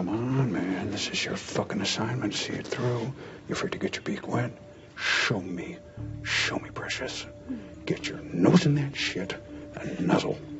Come on, man. This is your fucking assignment. See it through. You afraid to get your beak wet? Show me. Show me, precious. Get your nose in that shit and nuzzle.